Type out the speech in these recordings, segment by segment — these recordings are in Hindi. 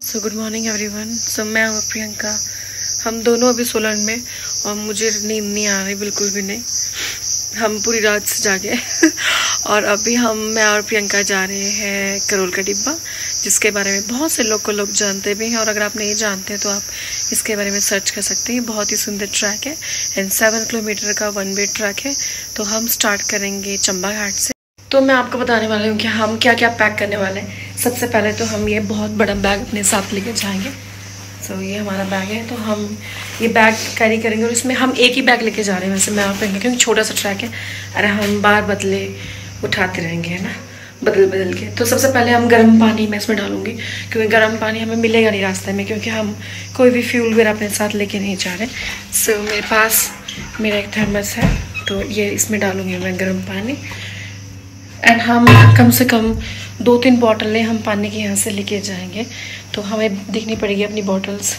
सो गुड मॉर्निंग एवरीवन। सो मैं और प्रियंका हम दोनों अभी सोलन में, और मुझे नींद नहीं आ रही बिल्कुल भी नहीं। हम पूरी रात से जागे और अभी मैं और प्रियंका जा रहे हैं करोल का डिब्बा, जिसके बारे में बहुत से लोग जानते भी हैं, और अगर आप नहीं जानते तो आप इसके बारे में सर्च कर सकते हैं। बहुत ही सुंदर ट्रैक है एंड 7 किलोमीटर का 1 वे ट्रैक है। तो हम स्टार्ट करेंगे चंबा घाट से। तो मैं आपको बताने वाली हूँ कि हम क्या क्या पैक करने वाले हैं। सबसे पहले तो हम ये बहुत बड़ा बैग अपने साथ लेके जाएंगे। सो ये हमारा बैग है, तो हम ये बैग कैरी करेंगे, और इसमें हम एक ही बैग लेके जा रहे हैं। वैसे मैं आप क्योंकि छोटा सा ट्रैक है, अरे हम बार बदले उठाते रहेंगे, है ना, बदल के। तो सबसे पहले हम गर्म पानी मैं इसमें डालूंगी, क्योंकि गर्म पानी हमें मिलेगा नहीं रास्ते में, क्योंकि हम कोई भी फ्यूल वगैरह अपने साथ लेके नहीं जा रहे। सो मेरे पास मेरा एक थर्मस है, तो ये इसमें डालूंगी मैं गर्म पानी। एंड हम कम से कम 2-3 बॉटलें हम पानी के यहाँ से लेके जाएंगे, तो हमें देखनी पड़ेगी अपनी बॉटल्स।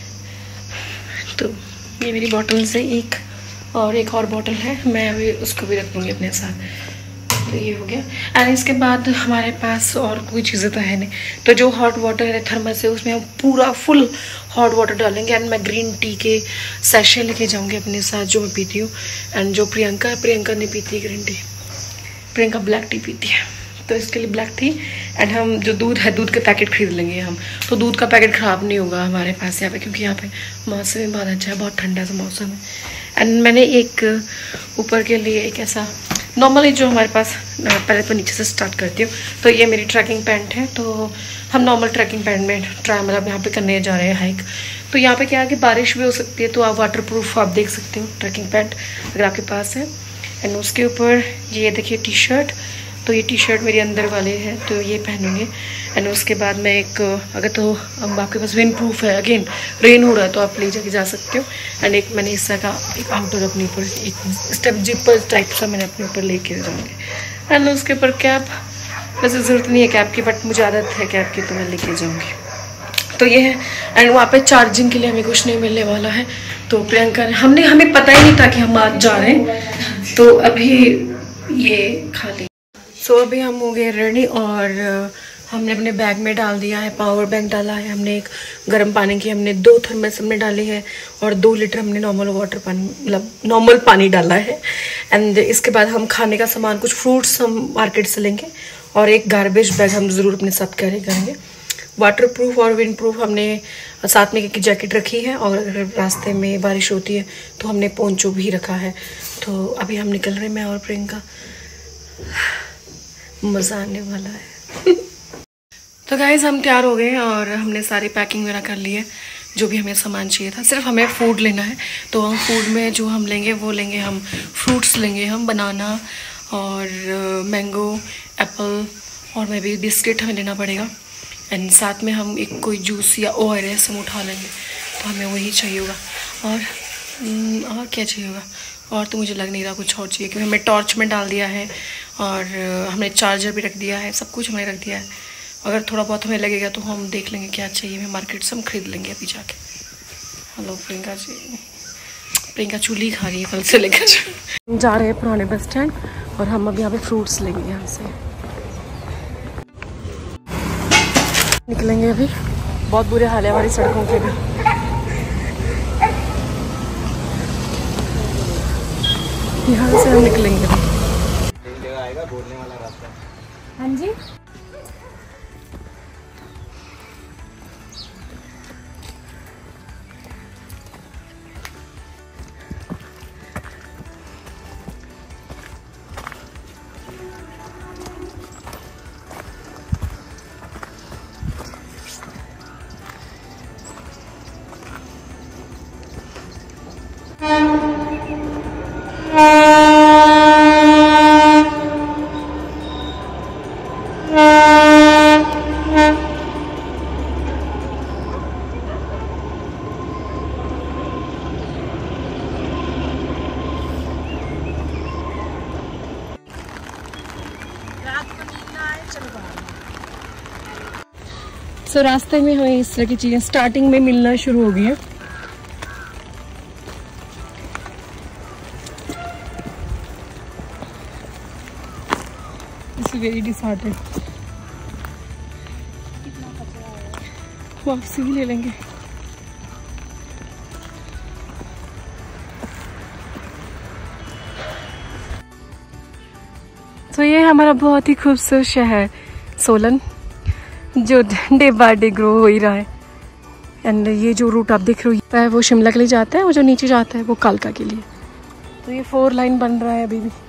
तो ये मेरी बॉटल्स है, एक और बॉटल है, मैं अभी उसको भी रख लूँगी अपने साथ। तो ये हो गया। एंड इसके बाद हमारे पास और कोई चीज़ें तो है नहीं, तो जो हॉट वाटर है थर्मस है उसमें हम पूरा फुल हॉट वाटर डालेंगे। एंड मैं ग्रीन टी के सैशे लेके जाऊँगी अपने साथ, जो मैं पीती हूँ। एंड जो प्रियंका नहीं पीती है green tea, Priyanka black tea पीती है, तो इसके लिए ब्लैक टी। एंड हम जो दूध है, दूध के पैकेट खरीद लेंगे हम, तो दूध का पैकेट ख़राब नहीं होगा हमारे पास यहाँ पे, क्योंकि यहाँ पे मौसम भी बहुत अच्छा है, बहुत ठंडा सा मौसम है। एंड मैंने एक ऊपर के लिए एक ऐसा नॉर्मली जो हमारे पास, पहले तो नीचे से स्टार्ट करती हूँ। तो ये मेरी ट्रैकिंग पैंट है, तो हम नॉर्मल ट्रैकिंग पैंट में मतलब यहाँ पे करने जा रहे हैं हाइक। तो यहाँ पे क्या है कि बारिश भी हो सकती है, तो आप वाटर प्रूफ आप देख सकते हो ट्रैकिंग पैंट अगर आपके पास है। एंड उसके ऊपर ये देखिए टी शर्ट, तो ये टी शर्ट मेरे अंदर वाले हैं, तो ये पहनूंगी। एंड उसके बाद मैं अगर तो अब आपके पास विंड प्रूफ है, अगेन रेन हो रहा है तो आप ले जाके जा सकते हो। एंड एक मैंने इस तरह का एक आउटर अपने ऊपर, एक स्टेप जिपर टाइप सा मैंने अपने ऊपर लेके जाऊँगी। एंड उसके ऊपर कैप, वैसे ज़रूरत नहीं है कैप की, बट मुझे आदत है कैप की, तो मैं लेके जाऊँगी। तो ये है। एंड वहाँ पे चार्जिंग के लिए हमें कुछ नहीं मिलने वाला है, तो प्रियंका ने हमें पता ही नहीं था कि हम आज जा रहे हैं, तो अभी ये खा ली। सो अभी हम हो गए रेडी, और हमने अपने बैग में डाल दिया है, पावर बैंक डाला है हमने, एक गर्म पानी की हमने 2 थर्मस हमने डाली है, और 2 लीटर हमने नॉर्मल पानी डाला है। एंड इसके बाद हम खाने का सामान, कुछ फ्रूट्स हम मार्केट से लेंगे, और एक गार्बेज बैग हम ज़रूर अपने साथ कैरी करेंगे। वाटर प्रूफ और विंड प्रूफ हमने साथ में एक जैकेट रखी है, और अगर रास्ते में बारिश होती है तो हमने पोंचो भी रखा है। तो अभी हम निकल रहे हैं, मैं और प्रियंका, मज़ा आने वाला है। तो गाइज हम तैयार हो गए, और हमने सारी पैकिंग वगैरह कर ली है, जो भी हमें सामान चाहिए था। सिर्फ हमें फूड लेना है, तो हम फूड में जो हम लेंगे वो लेंगे, हम फ्रूट्स लेंगे, हम बनाना और मैंगो, एप्पल, और मे भी बिस्किट हमें लेना पड़ेगा। एंड साथ में हम एक कोई जूस या ORS हम उठा लेंगे, तो हमें वही चाहिए होगा। और क्या चाहिए होगा, और तो मुझे लग नहीं रहा कुछ और चाहिए, क्योंकि हमने टॉर्च में डाल दिया है, और हमने चार्जर भी रख दिया है, सब कुछ हमने रख दिया है। अगर थोड़ा बहुत हमें लगेगा तो हम देख लेंगे क्या चाहिए, हमें मार्केट से हम खरीद लेंगे अभी जाके। हेलो प्रियंका जी, प्रियंका चूल्ही खा रही है कल से लेकर। हम जा रहे हैं पुराने बस स्टैंड, और हम अभी यहाँ पे फ्रूट्स लेंगे यहाँ से। निकलेंगे अभी, बहुत बुरे हाल है हमारी सड़कों के भी। यहाँ से हम निकलेंगे। हाँ जी, तो रास्ते में हमें इस तरह की चीजें स्टार्टिंग में मिलना शुरू हो गई है। It's very disheartened. वापसी भी ले लेंगे। तो ये हमारा बहुत ही खूबसूरत शहर सोलन, जो डे बाय डे ग्रो हो ही रहा है। एंड ये जो रूट आप देख रहे हो वो शिमला के लिए जाता है, और जो नीचे जाता है वो कालका के लिए। तो ये 4 लाइन बन रहा है अभी भी।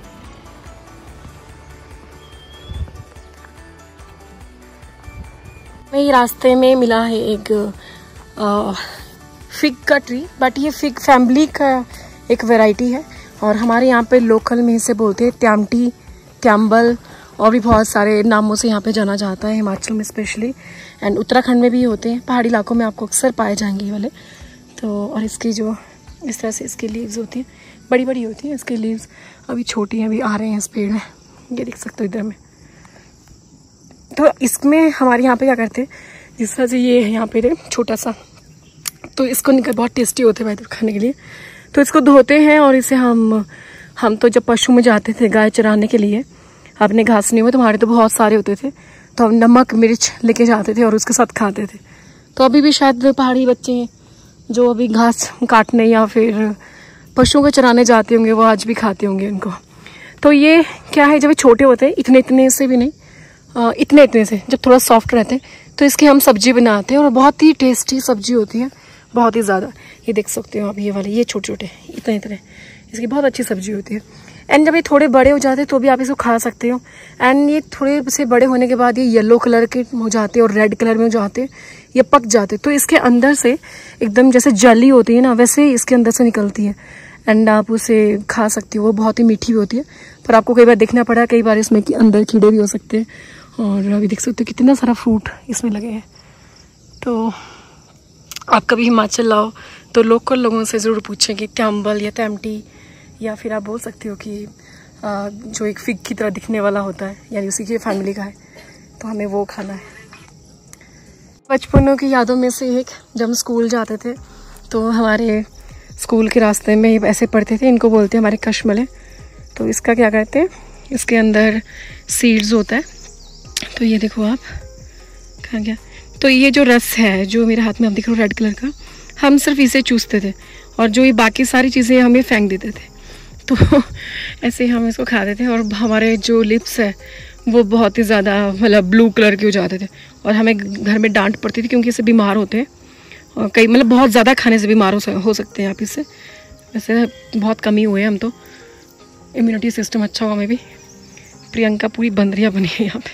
मैं ये रास्ते में मिला है एक फिग का ट्री, बट ये फिग फैमिली का एक वैरायटी है, और हमारे यहाँ पे लोकल में इसे बोलते हैं त्यामटी, त्याम्बल, और भी बहुत सारे नामों से यहाँ पे जाना जाता है, हिमाचल में स्पेशली। एंड उत्तराखंड में भी होते हैं, पहाड़ी इलाकों में आपको अक्सर पाए जाएंगे ये वाले। तो और इसकी जो इस तरह से इसकी लीव्स होती हैं, बड़ी बड़ी होती हैं इसकी लीव्स, अभी छोटी हैं, अभी आ रहे हैं इस पेड़ में, ये देख सकते हो इधर में। तो इसमें हमारे यहाँ पे क्या करते हैं, जिस तरह से ये है यहाँ पे छोटा सा, तो इसको निकल बहुत टेस्टी होते हैं भाई खाने के लिए। तो इसको धोते हैं, और इसे हम तो जब पशु में जाते थे गाय चराने के लिए, अपने घास नहीं हुए तो हमारे तो बहुत सारे होते थे, तो हम नमक मिर्च लेके जाते थे और उसके साथ खाते थे। तो अभी भी शायद पहाड़ी बच्चे हैं जो अभी घास काटने या फिर पशुओं को चराने जाते होंगे, वो आज भी खाते होंगे इनको। तो ये क्या है, जब छोटे होते हैं इतने इतने से भी नहीं, इतने इतने से जब थोड़ा सॉफ्ट रहते हैं, तो इसकी हम सब्जी बनाते हैं, और बहुत ही टेस्टी सब्जी होती है, बहुत ही ज़्यादा। ये देख सकते हो आप, ये वाले, ये छोटे छोटे इतने इतने, इसकी बहुत अच्छी सब्जी होती है। एंड जब ये थोड़े बड़े हो जाते हैं तो भी आप इसको खा सकते हो। एंड ये थोड़े से बड़े होने के बाद ये येलो कलर के हो जाते हैं और रेड कलर में हो जाते हैं, ये पक जाते हैं। तो इसके अंदर से एकदम जैसे जली होती है ना, वैसे ही इसके अंदर से निकलती है, एंड आप उसे खा सकती हो। वो बहुत ही मीठी भी होती है, पर आपको कई बार देखना पड़ा, कई बार इसमें कि अंदर कीड़े भी हो सकते हैं। और अभी देख सकते हो कितना सारा फ्रूट इसमें लगे हैं। तो आप कभी हिमाचल लाओ तो लोकल लोगों से ज़रूर पूछें कि त्याम्बल या त्यामटी, या फिर आप बोल सकते हो कि जो एक फिग की तरह दिखने वाला होता है, यानी उसी की फैमिली का है, तो हमें वो खाना है। बचपनों की यादों में से एक, जब हम स्कूल जाते थे तो हमारे स्कूल के रास्ते में ऐसे पड़ते थे, इनको बोलते हैं हमारे कशमले। तो इसका क्या कहते हैं, इसके अंदर सीड्स होता है। तो ये देखो आप, कहाँ गया, तो ये जो रस है जो मेरे हाथ में आप देख रहे हो रेड कलर का, हम सिर्फ इसे चूसते थे, और जो ये बाकी सारी चीज़ें हमें फेंक देते थे। तो ऐसे हम इसको खाते थे, और हमारे जो लिप्स है वो बहुत ही ज़्यादा मतलब ब्लू कलर के हो जाते थे, और हमें घर में डांट पड़ती थी, क्योंकि इससे बीमार होते हैं, और कई मतलब बहुत ज़्यादा खाने से बीमार हो सकते हैं आप इससे। वैसे बहुत कम ही हुए हम, तो इम्यूनिटी सिस्टम अच्छा हुआ हमें भी। प्रियंका पूरी बंदरिया बनी है यहाँ पे।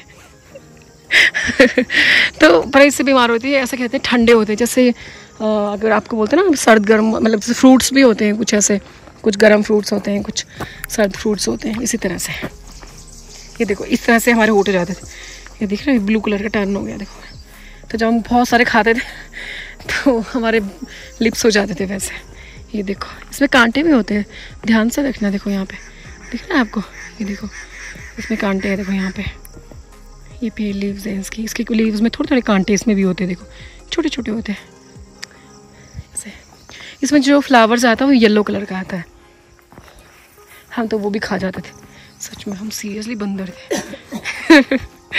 तो पर इससे बीमार होती है, ऐसे कहते हैं ठंडे होते हैं, जैसे अगर आपको बोलते हैं ना सर्द गर्म, मतलब जैसे फ्रूट्स भी होते हैं कुछ ऐसे, कुछ गर्म फ्रूट्स होते हैं, कुछ सर्द फ्रूट्स होते हैं, इसी तरह से। ये देखो इस तरह से हमारे होट हो जाते थे। ये दिख रहा है ब्लू कलर का टर्न हो गया देखो। तो जब हम बहुत सारे खाते थे तो हमारे लिप्स हो जाते थे वैसे। ये देखो इसमें कांटे भी होते हैं, ध्यान से देखना। देखो यहाँ पे दिख रहा है आपको, ये देखो इसमें कांटे हैं, देखो यहाँ पे ये पे लीव्स हैं इसकी लीव्स में थोड़े थोड़े कांटे इसमें भी होते हैं, देखो छोटे छोटे होते हैं ऐसे। इसमें जो फ्लावर्स आता है वो येलो कलर का आता है, हम तो वो भी खा जाते थे। सच में हम सीरियसली बंदर थे।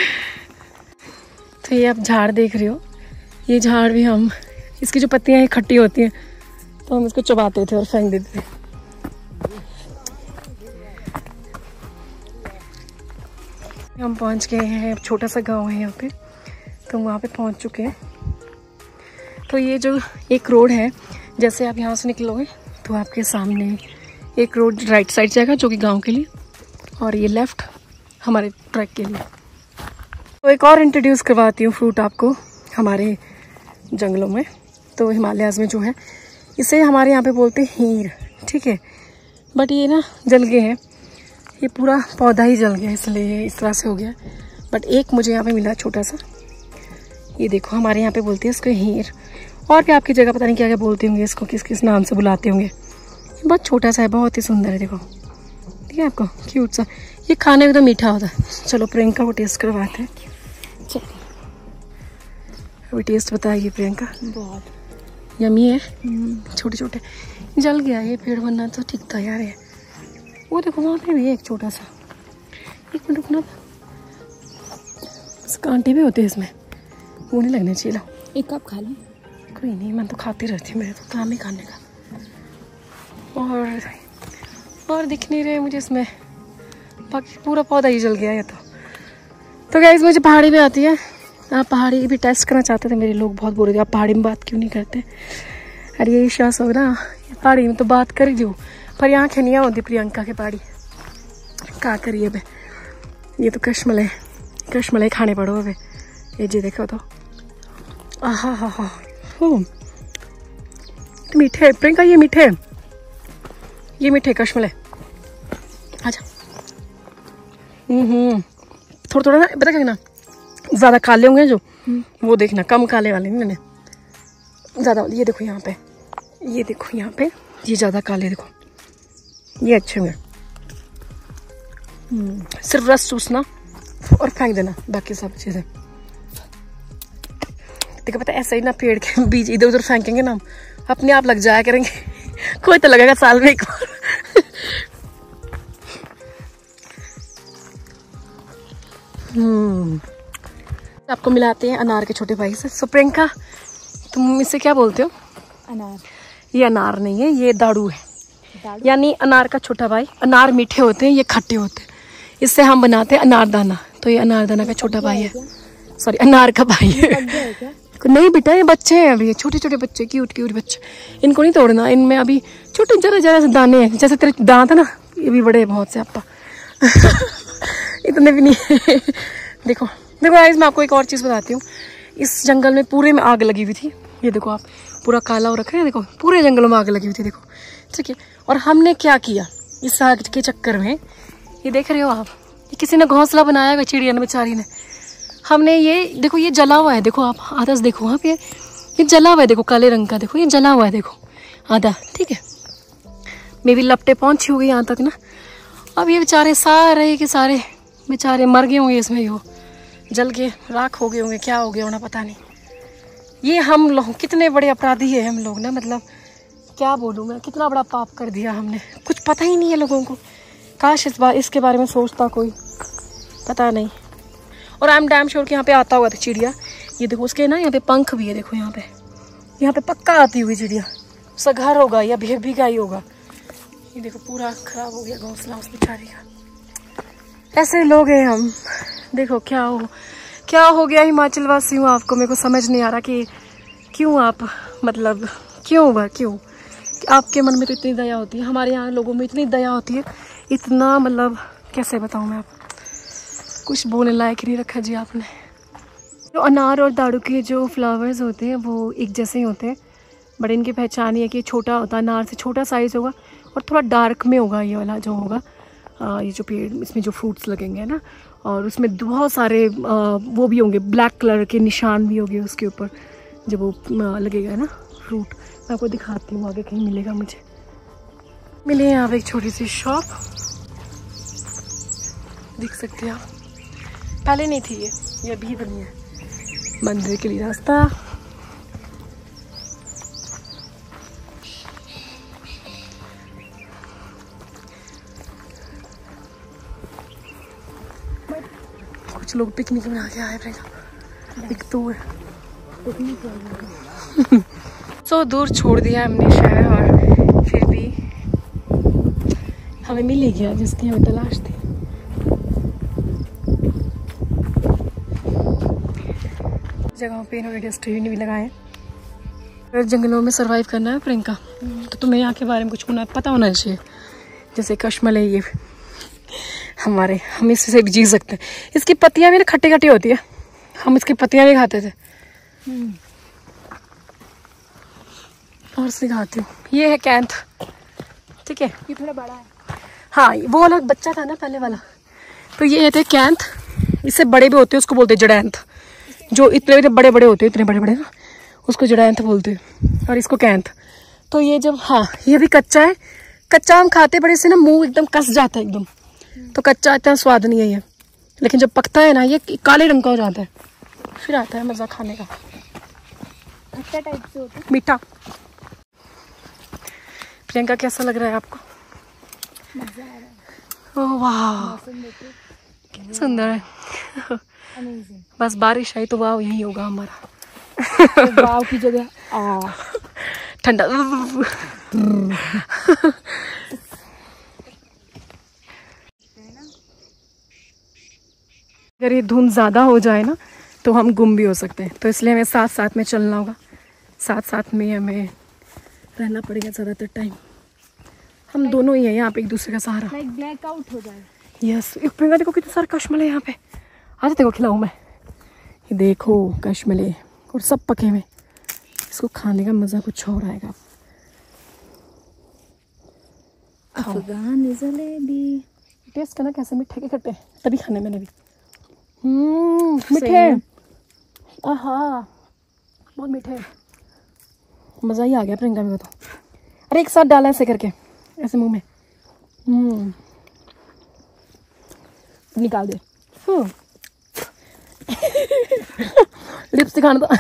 तो ये आप झाड़ देख रहे हो, ये झाड़ भी हम, इसकी जो पत्तियां हैं खट्टी होती हैं, तो हम इसको चबाते थे और फेंक देते थे। हम पहुंच गए हैं, छोटा सा गांव है यहाँ पे, तो वहाँ पे पहुंच चुके हैं। तो ये जो एक रोड है, जैसे आप यहाँ से निकलोगे तो आपके सामने एक रोड राइट साइड जाएगा जो कि गांव के लिए, और ये लेफ्ट हमारे ट्रैक के लिए। तो एक और इंट्रोड्यूस करवाती हूँ फ्रूट आपको हमारे जंगलों में। तो हिमालयाज़ में जो है इसे हमारे यहाँ पे बोलते हैं हीर, ठीक है, बट ये ना जल गए हैं, ये पूरा पौधा ही जल गया, इसलिए इस तरह से हो गया। बट एक मुझे यहाँ पे मिला छोटा सा, ये देखो हमारे यहाँ पे बोलते हैं इसको हीर, और भी आपकी जगह पता नहीं क्या क्या बोलते होंगे इसको, किस किस नाम से बुलाते होंगे। बहुत छोटा सा है, बहुत ही सुंदर है, देखो ठीक है आपको, क्यूट सा। ये खाने में तो मीठा होता है। चलो प्रियंका को टेस्ट करवाते हैं, चलो अभी टेस्ट बताएगी प्रियंका। बहुत यमी है, छोटे छोटे। जल गया ये पेड़, वरना तो ठीक था यार। ये वो देखो वहाँ पे भी है एक छोटा सा, एक मिनट रुकना, कांटे भी होते हैं इसमें, वो नहीं लगने चाहिए। एक कप खा लें। कोई नहीं, मैं तो खाती रहती हूँ, मेरे तो काम ही खाने का। और दिख नहीं रहे मुझे इसमें, बाकी पूरा पौधा ही जल गया है। तो गाइस मुझे पहाड़ी में आती है। आप पहाड़ी भी टेस्ट करना चाहते थे, मेरे लोग बहुत बोल रहे थे आप पहाड़ी में बात क्यों नहीं करते। अरे ये विश्वास हो ना, पहाड़ी में तो बात कर ही दूँ, पर यहाँ खनिया होती प्रियंका के पहाड़ी क्या करिए बे। ये तो कश्मले खाने पड़ो अबे। ये जी देखो तो, आहा हा हा, मीठे प्रियंका, ये मीठे कश्मले। अच्छा थोड़ा थोड़ा ना, पता क्या ना, ज्यादा काले होंगे जो, वो देखना कम काले वाले नहीं मैंने, ज्यादा। ये देखो यहाँ पे, ये देखो यहाँ पे, ये ज्यादा काले देखो, ये अच्छे होंगे। सिर्फ रस चूसना और फेंक देना, बाकी सब चीजें। देखो पता ऐसा ही ना, पेड़ के बीज इधर उधर फेंकेंगे ना, अपने आप लग जाया करेंगे। कोई तो लगेगा साल में एक बार। आपको मिलाते हैं अनार के छोटे भाई से। सो प्रियंका, तुम इससे क्या बोलते हो? अनार। ये अनार नहीं है, ये दाड़ू है, यानी अनार का छोटा भाई। अनार मीठे होते हैं, ये खट्टे होते हैं, इससे हम बनाते हैं अनारदाना। तो ये अनारदाना का छोटा भाई है, सॉरी अनार का भाई है। नहीं बेटा, ये बच्चे हैं अभी, छोटे छोटे बच्चे, क्यूट क्यूट बच्चे, इनको नहीं तोड़ना। इनमें अभी छोटे जरा जरा से दाने हैं, जैसे तेरे दांत है ना, ये भी बड़े बहुत से आपका। इतने भी नहीं है। देखो देखो गाइस, मैं आपको एक और चीज़ बताती हूँ। इस जंगल में पूरे में आग लगी हुई थी, ये देखो आप, पूरा काला हो रखा है, देखो पूरे जंगलों में आग लगी हुई थी, देखो ठीक है। और हमने क्या किया इस आग के चक्कर में, ये देख रहे हो आप, ये किसी ने घोंसला बनाया हुआ चिड़िया ने, बेचारी ने। हमने ये देखो, ये जला हुआ है, देखो आप आधा देखो आप, ये जला हुआ है, देखो काले रंग का, देखो ये जला हुआ है, देखो आधा, ठीक है। मे भी लपटे पहुंची हो गई यहाँ तक ना। अब ये बेचारे सारे के सारे बेचारे मर गए होंगे इसमें, वो जल के राख हो गए होंगे, क्या हो गया होना पता नहीं। ये हम लोग कितने बड़े अपराधी है हम लोग ना, मतलब क्या बोलूँ मैं, कितना बड़ा पाप कर दिया हमने, कुछ पता ही नहीं है लोगों को। काश इसके बारे में सोचता कोई, पता नहीं। और आई एम डैम श्योर कि यहाँ पे आता हुआ था चिड़िया। ये देखो उसके ना यहाँ पे पंख भी है, देखो यहाँ पे पक्का आती हुई चिड़िया। उसका घर होगा या भीगा ही होगा। ये देखो पूरा खराब हो गया घोंसला उस बेचारी का। ऐसे लोग हैं हम। देखो क्या हो गया हिमाचल वासियों, आपको मेरे को समझ नहीं आ रहा कि क्यों आप, मतलब क्यों आपके मन में तो इतनी दया होती है, हमारे यहाँ लोगों में इतनी दया होती है, इतना मतलब कैसे बताऊँ मैं, आप कुछ बोलने लायक नहीं रखा जी आपने। जो अनार और दाड़ू के जो फ्लावर्स होते हैं वो एक जैसे ही होते हैं, बट इनकी पहचान ये है कि छोटा होता है, अनार से छोटा साइज़ होगा और थोड़ा डार्क में होगा ये वाला जो होगा। ये जो पेड़, इसमें जो फ्रूट्स लगेंगे ना, और उसमें बहुत सारे वो भी होंगे, ब्लैक कलर के निशान भी होंगे उसके ऊपर जब वो लगेगा ना फ्रूट। मैं आपको दिखाती हूँ, आगे कहीं मिलेगा मुझे। मिले यहाँ पे एक छोटी सी शॉप, देख सकते हैं आप, पहले नहीं थी ये अभी बनी है। मंदिर के लिए रास्ता, कुछ लोग पिकनिक में आके आए रहेगा, एक तो है सो दूर छोड़ दिया हमने शहर, और फिर भी हमें मिल ही गया जिसकी हमें तलाश थी। जगहों पे इन्होंने डस्टबिन भी लगाए। अगर जंगलों में सरवाइव करना है प्रियंका, तो तुम्हें यहाँ के बारे में कुछ पता होना चाहिए। जैसे कश्मल है, ये हम इससे भी जी सकते हैं। इसकी पत्तियां भी ना खट्टी खट्टी होती है, हम इसकी पत्तियां भी खाते थे। और सिखाती हूँ, ये है कैंथ, ठीक है, ये थोड़ा बड़ा है। हाँ वो वाला बच्चा था ना पहले वाला, तो ये थे कैंथ। इससे बड़े भी होते हैं, उसको बोलते हैं जड़ैंथ। जो इतने बड़े बड़े होते हैं, इतने बड़े बड़े ना, उसको जड़ैंथ बोलते हैं, और इसको कैंथ। तो ये जब, हाँ ये भी कच्चा है, कच्चा हम खाते बड़े से ना मुंह एकदम कस जाता है एकदम, तो कच्चा इतना स्वाद नहीं है ये। लेकिन जब पकता है ना, ये काले रंग का हो जाता है, फिर आता है मजा खाने का। खट्टा टाइप से होता है, मीठा। प्रियंका कैसा लग रहा है आपको? मजा आ रहा है। ओह वाह, सुंदर है। अमेजिंग। बस बारिश आई तो वाह यही होगा हमारा। वाव की जगह ठंडा। अगर ये धुंध ज़्यादा हो जाए ना तो हम गुम भी हो सकते हैं, तो इसलिए हमें साथ साथ में चलना होगा, साथ साथ में हमें रहना पड़ेगा ज़्यादातर टाइम। हम दोनों ही हैं यहाँ पे एक दूसरे का सहारा। लाइक ब्लैकआउट हो जाए। यस, एक प्रियंका देखो कितने सारे कश्मले यहाँ पे। आज देखो खिलाऊँ मैं, ये देखो कश्मले और सब पके हुए। इसको खाने का मज़ा कुछ और आएगा। अफगान जलेबी टेस्ट करना कैसे, मीठे के खट्टे, तभी खाने मैंने भी। मीठे, आहा बहुत मीठे, मज़ा ही आ गया प्रियंका में तो। अरे एक साथ डाला ऐसे करके, ऐसे मुंह में निकाल दे। लिप्स दिखाना था।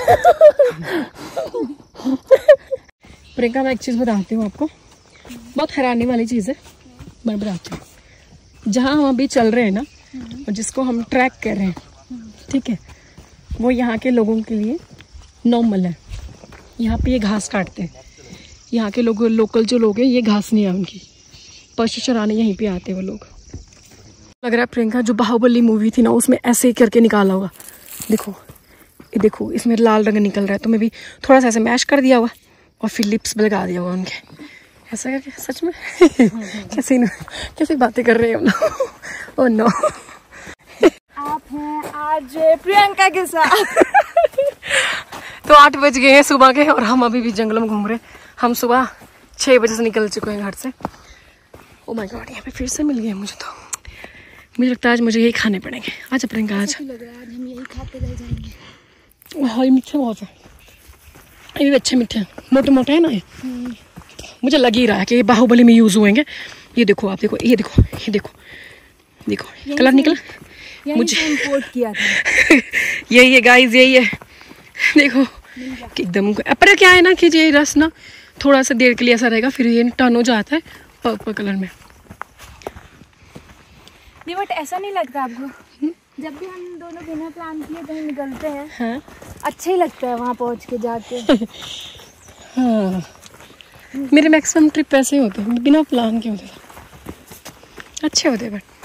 प्रियंका मैं एक चीज़ बताती हूँ आपको, बहुत हैरानी वाली चीज़ है, मैं बताती हूँ। जहाँ हम अभी चल रहे हैं ना, और जिसको हम ट्रैक कर रहे हैं, ठीक है, वो यहाँ के लोगों के लिए नॉर्मल है। यहाँ पे ये घास काटते हैं, यहाँ के लोग, लोकल जो लोग हैं, ये घास नहीं है उनकी, पशु चराने यहीं पे आते हैं वो लोग। लग रहा है प्रियंका जो बाहुबली मूवी थी ना, उसमें ऐसे ही करके निकाला होगा। देखो ये देखो, इसमें लाल रंग निकल रहा है, तो मैं भी थोड़ा सा ऐसे मैश कर दिया होगा और फिर लिप्स लगा दिया होगा उनके, ऐसा करके। सच में कैसे बातें कर रहे हैं हम लोग। ओह नो, आप हैं आज प्रियंका के साथ। तो 8 बज गए हैं सुबह के और हम अभी भी जंगलों में घूम रहे हैं। हम सुबह 6 बजे से निकल चुके हैं घर से। ओ माय गॉड, यहाँ पे फिर से मिल गए मुझे। तो मुझे लगता है आज मुझे यही खाने पड़ेंगे। आज प्रियंका, आज लग रहा है आज हम यही खाते रह जाएंगे। हाँ ये मीठे बहुत है, ये भी अच्छे मीठे हैं, मोटे मोटे है ना ये। मुझे लग ही रहा है कि ये बाहुबली में यूज हुएंगे। ये देखो आप, देखो ये देखो, ये देखो, देखो कलर निकला। मुझे इंपोर्ट किया था। यही है गाइस, यही है, देखो एकदम। पर क्या है ना कि ये रस ना थोड़ा सा देर के लिए ऐसा रहेगा, फिर ये टर्न हो जाता है पर्पल कलर में। नहीं बट ऐसा नहीं लगता आपको? जब भी हम दोनों बिना प्लान किए कहीं निकलते हैं, हाँ? अच्छा ही लगता है वहाँ पहुँच के जाके। हाँ, मेरे मैक्सिमम ट्रिप ऐसे ही होते हैं, बिना प्लान के होते हैं, अच्छे होते हैं बट